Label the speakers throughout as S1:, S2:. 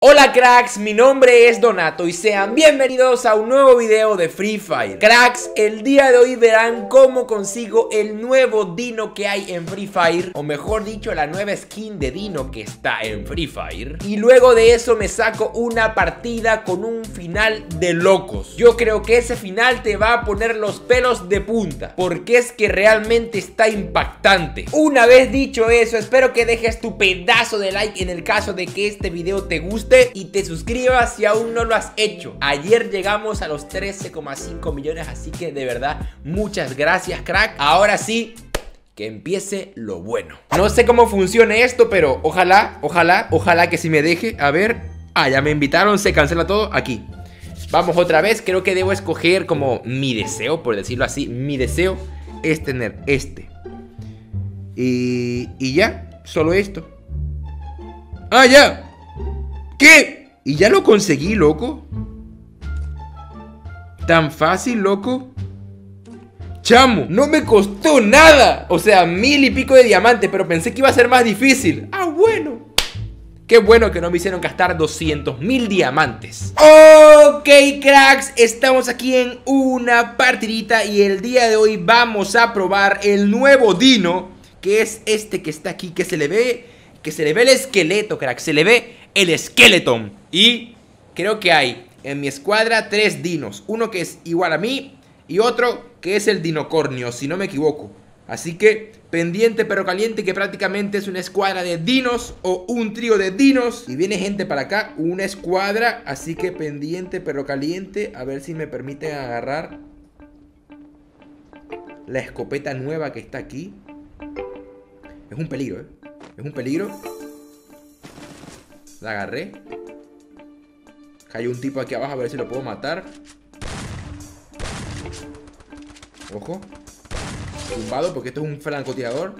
S1: Hola cracks, mi nombre es Donato y sean bienvenidos a un nuevo video de Free Fire. Cracks, el día de hoy verán cómo consigo el nuevo Dino que hay en Free Fire, o mejor dicho, la nueva skin de Dino que está en Free Fire. Y luego de eso me saco una partida con un final de locos. Yo creo que ese final te va a poner los pelos de punta, porque es que realmente está impactante. Una vez dicho eso, espero que dejes tu pedazo de like en el caso de que este video te guste y te suscribas si aún no lo has hecho. Ayer llegamos a los 13,5 millones, así que de verdad muchas gracias, crack. Ahora sí, que empiece lo bueno. No sé cómo funciona esto, pero ojalá que si me deje. A ver, ya me invitaron, se cancela todo. Aquí, vamos otra vez. Creo que debo escoger como mi deseo, por decirlo así. Mi deseo es tener este y ya, solo esto. Ya. ¿Qué? ¿Y ya lo conseguí, loco? ¿Tan fácil, loco? Chamo, no me costó nada. O sea, 1000 y pico de diamantes, pero pensé que iba a ser más difícil. Bueno. Qué bueno que no me hicieron gastar 200.000 diamantes. Ok, cracks, estamos aquí en una partidita y el día de hoy vamos a probar el nuevo Dino, que es este que está aquí, que se le ve el esqueleto, crack. Se le ve el skeleton. Y creo que hay en mi escuadra 3 dinos. Uno que es igual a mí y otro que es el dinocornio, si no me equivoco. Así que pendiente pero caliente, que prácticamente es una escuadra de dinos o un trío de dinos. Y viene gente para acá, una escuadra. Así que pendiente pero caliente. A ver si me permiten agarrar la escopeta nueva que está aquí. Es un peligro, es un peligro. La agarré. Cayó un tipo aquí abajo, a ver si lo puedo matar. Ojo. Tumbado, porque esto es un francotirador.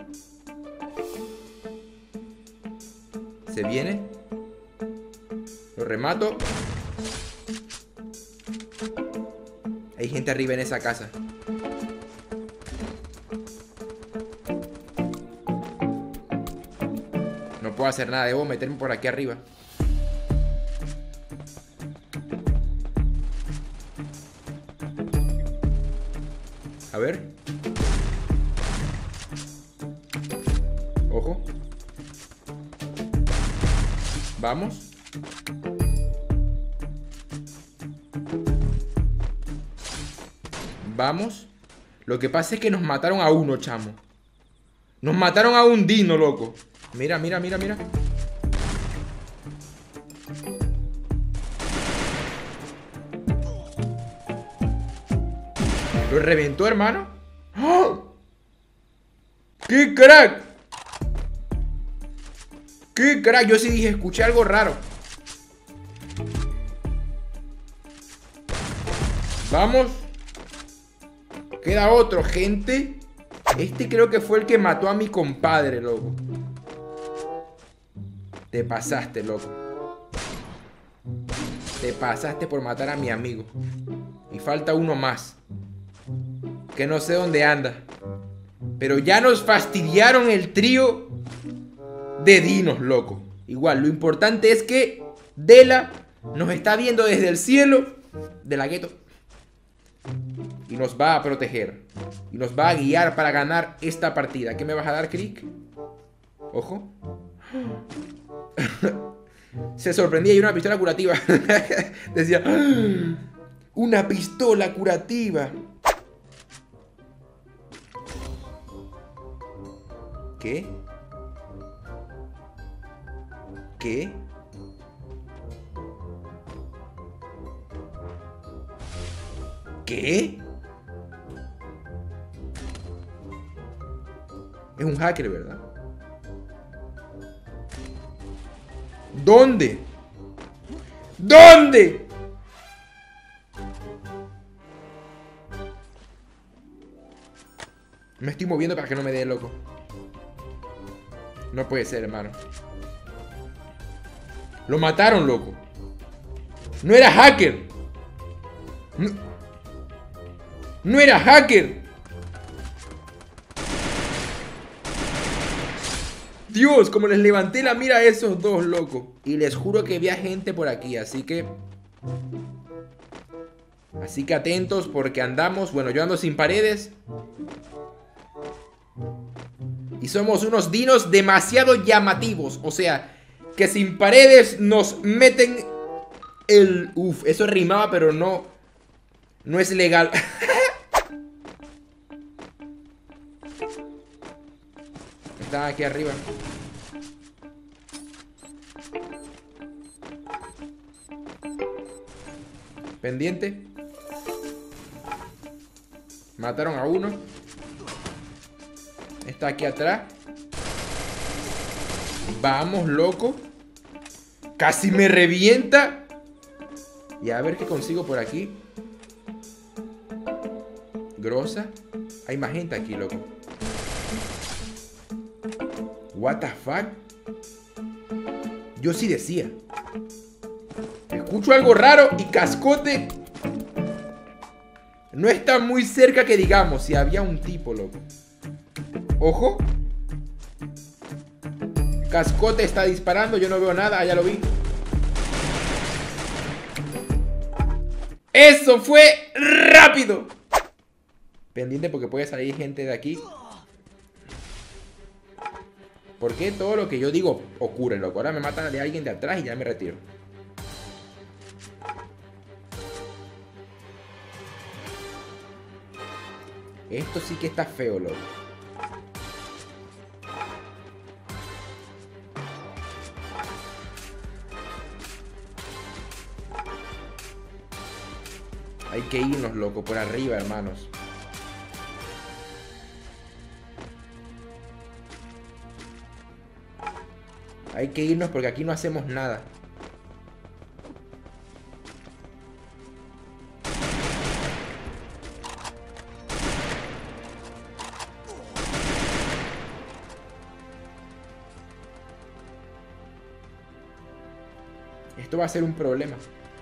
S1: Se viene. Lo remato. Hay gente arriba en esa casa. No puedo hacer nada, debo meterme por aquí arriba. A ver. Ojo. Vamos. Vamos. Lo que pasa es que nos mataron a uno, chamo. Nos mataron a un dino, loco. Mira, mira, mira, mira. Lo reventó, hermano. ¡Oh! ¡Qué crack! ¡Qué crack! Yo sí dije, escuché algo raro. Vamos. Queda otro, gente. Este creo que fue el que mató a mi compadre, loco. Te pasaste, loco. Te pasaste por matar a mi amigo. Y falta uno más, que no sé dónde anda. Pero ya nos fastidiaron el trío de dinos, loco. Igual, lo importante es que Dela nos está viendo desde el cielo de la gueto y nos va a proteger y nos va a guiar para ganar esta partida. ¿Qué me vas a dar, Crick? Ojo. Se sorprendía y una pistola curativa. Decía, una pistola curativa. ¿Qué? ¿Qué? ¿Qué? Es un hacker, ¿verdad? ¿Dónde? ¿Dónde? Me estoy moviendo para que no me dé, loco. No puede ser, hermano. Lo mataron, loco. No era hacker. No era hacker. Dios, como les levanté la mira a esos dos, loco. Y les juro que había gente por aquí, así que atentos porque andamos... Bueno, yo ando sin paredes. Y somos unos dinos demasiado llamativos. O sea, que sin paredes nos meten el... Uf, eso rimaba, pero no es legal. Están aquí arriba. Pendiente. Mataron a uno. Está aquí atrás. Vamos, loco. Casi me revienta. Y a ver qué consigo por aquí. Grosa. Hay más gente aquí, loco. What the fuck. Yo sí decía. Escucho algo raro y Cascote no está muy cerca que digamos. Si había un tipo, loco. Ojo. Cascote está disparando. Yo no veo nada. Ya lo vi. Eso fue rápido. Pendiente porque puede salir gente de aquí. ¿Por qué todo lo que yo digo ocurre, loco? Ahora me matan de alguien de atrás y ya me retiro. Esto sí que está feo, loco. Hay que irnos, loco, por arriba, hermanos. Hay que irnos porque aquí no hacemos nada. Esto va a ser un problema.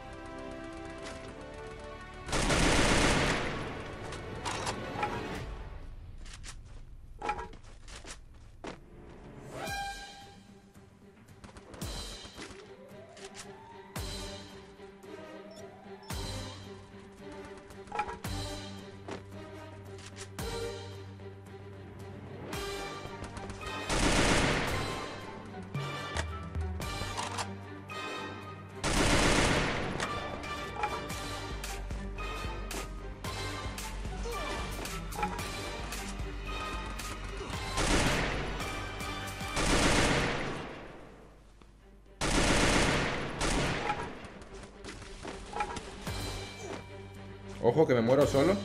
S1: Ojo que me muero solo.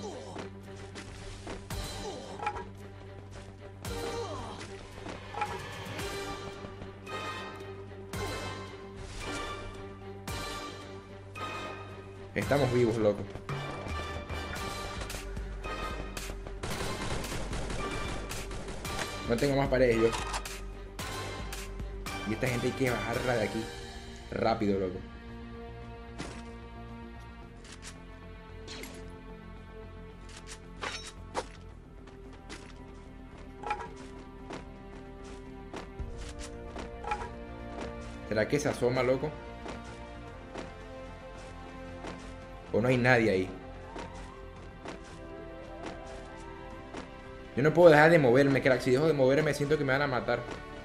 S1: Estamos vivos, loco. No tengo más paredes yo. Y esta gente hay que bajarla de aquí. Rápido, loco. ¿Será que se asoma, loco? ¿O no hay nadie ahí? Yo no puedo dejar de moverme, crack. Si dejo de moverme siento que me van a matar.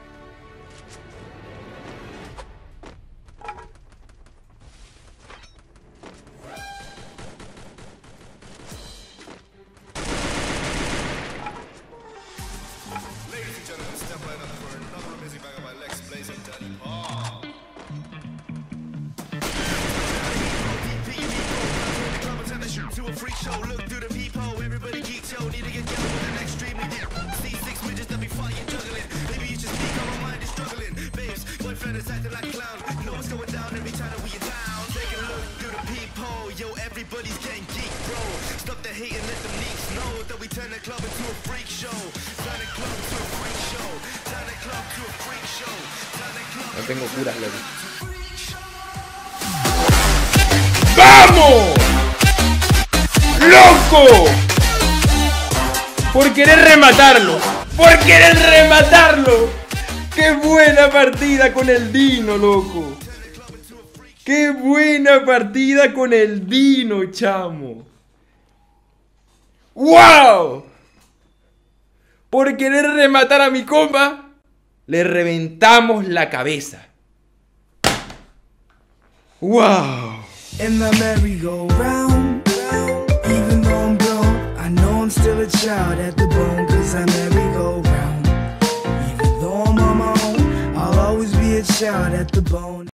S1: No tengo curas, loco. ¡Vamos! ¡Loco! Por querer rematarlo. Por querer rematarlo. ¡Qué buena partida con el Dino, loco! ¡Qué buena partida con el Dino, chamo! ¡Wow! Por querer rematar a mi compa, le reventamos la cabeza. ¡Wow!
S2: In the merry-go-round, even though I'm grown, I know I'm still a child at the bone, 'cause I merry-go-round. Even though I'm on my own, I'll always be a child at the bone.